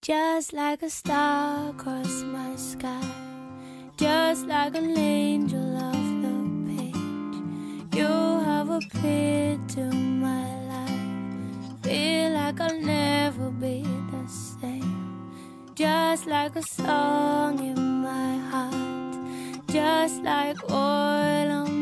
Just like a star across my sky, just like an angel off the page, you have appeared to my life. Feel like I'll never be the same. Just like a song in my heart, just like oil on